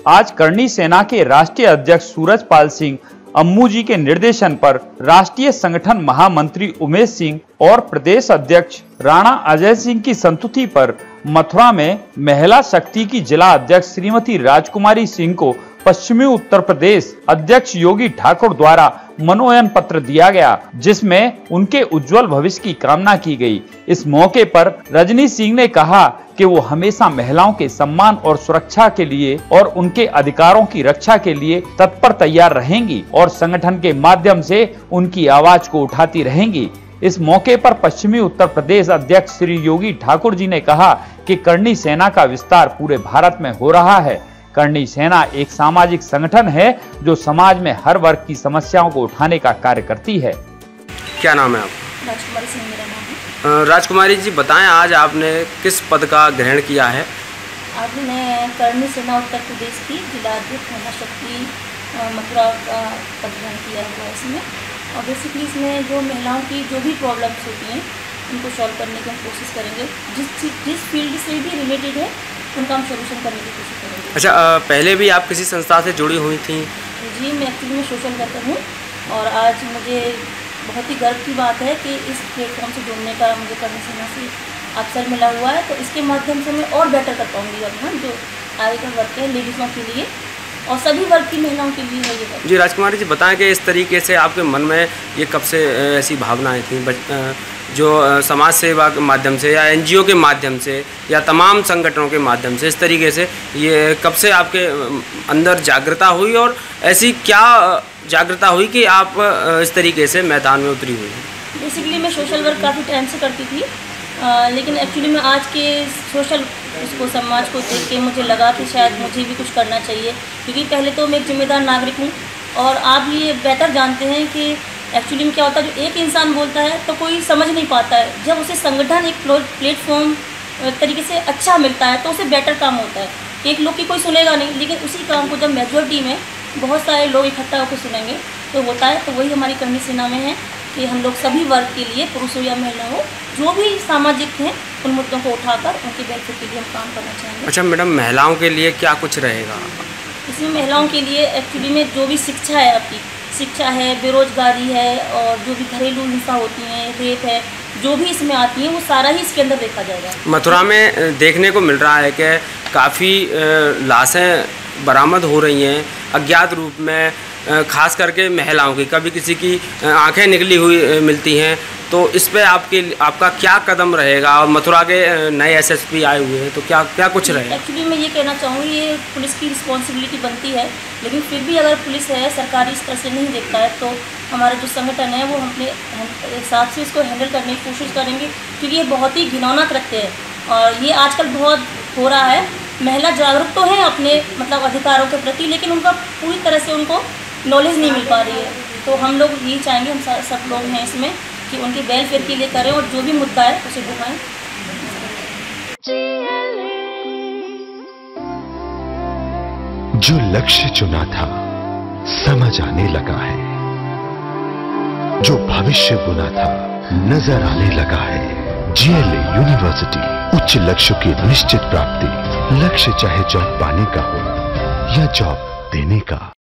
आज करणी सेना के राष्ट्रीय अध्यक्ष सूरजपाल सिंह अम्मू जी के निर्देशन पर राष्ट्रीय संगठन महामंत्री उमेश सिंह और प्रदेश अध्यक्ष राणा अजय सिंह की संस्तुति पर मथुरा में महिला शक्ति की जिला अध्यक्ष श्रीमती राजकुमारी सिंह को पश्चिमी उत्तर प्रदेश अध्यक्ष योगी ठाकुर द्वारा मनोनयन पत्र दिया गया, जिसमें उनके उज्जवल भविष्य की कामना की गई। इस मौके पर रजनी सिंह ने कहा कि वो हमेशा महिलाओं के सम्मान और सुरक्षा के लिए और उनके अधिकारों की रक्षा के लिए तत्पर तैयार रहेंगी और संगठन के माध्यम से उनकी आवाज को उठाती रहेंगी। इस मौके पर पश्चिमी उत्तर प्रदेश अध्यक्ष श्री योगी ठाकुर जी ने कहा कि करणी सेना का विस्तार पूरे भारत में हो रहा है। करणी सेना एक सामाजिक संगठन है जो समाज में हर वर्ग की समस्याओं को उठाने का कार्य करती है। क्या नाम है आप? राजकुमारी सिंह मेरा नाम है। राजकुमारी जी बताएं, आज आपने किस पद का ग्रहण किया है? आज मैं करणी सेना उत्तर प्रदेश की जिला अध्यक्ष महिला शक्ति मथुरा का पद ग्रहण किया हुआ है इसमें। और बेसिकली इसमें जो महिलाओं की जो भी प्रॉब्लम्स होती हैं उनको सॉल्व करने की हम कोशिश करेंगे। जिस फील्ड से भी रिलेटेड है उनका हम सोल्यूशन करने की कोशिश करेंगे। अच्छा, पहले भी आप किसी संस्था से जुड़ी हुई थी? जी, मैं एक्चुअली में सोशल वर्कर हूँ और आज मुझे बहुत ही गर्व की बात है कि इस प्लेटफॉर्म से जुड़ने का मुझे करणी सेना से अवसर मिला हुआ है। तो इसके माध्यम से मैं और बेटर कर पाऊँगी अपना जो आगे का वर्क है लेडीज़ों के लिए और सभी वर्ग की महिलाओं के लिए है ये वर्क। जी राजकुमारी जी बताएं कि इस तरीके से आपके मन में ये कब से ऐसी भावनाएं थी, जो समाज सेवा के माध्यम से या एनजीओ के माध्यम से या तमाम संगठनों के माध्यम से इस तरीके से ये कब से आपके अंदर जागृता हुई और ऐसी क्या जागृता हुई कि आप इस तरीके से मैदान में उतरी हुई? बेसिकली मैं सोशल वर्क काफ़ी टाइम से करती थी, लेकिन एक्चुअली मैं आज के सोशल इसको समाज को देख के मुझे लगा कि शायद मुझे भी कुछ करना चाहिए, क्योंकि पहले तो मैं एक जिम्मेदार नागरिक हूँ और आप ये बेटर जानते हैं कि एक्चुअली में क्या होता है, जो एक इंसान बोलता है तो कोई समझ नहीं पाता है। जब उसे संगठन एक प्लेटफॉर्म तरीके से अच्छा मिलता है तो उसे बेटर काम होता है। एक लोग की कोई सुनेगा नहीं, लेकिन उसी काम को जब मेजॉरिटी में बहुत सारे लोग इकट्ठा होकर सुनेंगे तो होता है। तो वही हमारी करणी सेना में है कि हम लोग सभी वर्ग के लिए, पुरुष हो या महिला हो, जो भी सामाजिक हैं उन मुद्दों को उठाकर उनके बेनिफिट के लिए हम काम करना चाहेंगे। अच्छा मैडम, महिलाओं के लिए क्या कुछ रहेगा इसमें? महिलाओं के लिए एक्चुअली में जो भी शिक्षा है, आपकी शिक्षा है, बेरोजगारी है और जो भी घरेलू हिंसा होती है, रेप है, जो भी इसमें आती है वो सारा ही इसके अंदर देखा जाएगा। मथुरा में देखने को मिल रहा है कि काफ़ी लाशें बरामद हो रही हैं अज्ञात रूप में, खास करके महिलाओं की, कभी किसी की आंखें निकली हुई मिलती हैं। तो इस पे आपका क्या कदम रहेगा? और मथुरा के नए एसएसपी आए हुए हैं तो क्या कुछ रहेगा? एक्चुअली मैं ये कहना चाहूँगी, ये पुलिस की रिस्पॉन्सिबिलिटी बनती है, लेकिन फिर भी अगर पुलिस है सरकारी स्तर से नहीं देखता है तो हमारा जो संगठन है वो अपने हिसाब से इसको हैंडल करने की कोशिश करेंगे, क्योंकि ये बहुत ही घिनौना कृत्य है और ये आजकल बहुत हो रहा है। महिला जागरूक तो हैं अपने मतलब अधिकारों के प्रति, लेकिन उनका पूरी तरह से उनको नॉलेज नहीं मिल पा रही है। तो हम लोग यही चाहेंगे, हम सब लोग हैं इसमें, कि उनके वेलफेयर के लिए करें और जो भी मुद्दा है उसे दिखाएं। जो लक्ष्य चुना था समझ आने लगा है, जो भविष्य बुना था नजर आने लगा है। GLA यूनिवर्सिटी, उच्च लक्ष्य की निश्चित प्राप्ति। लक्ष्य चाहे जॉब पाने का हो या जॉब देने का।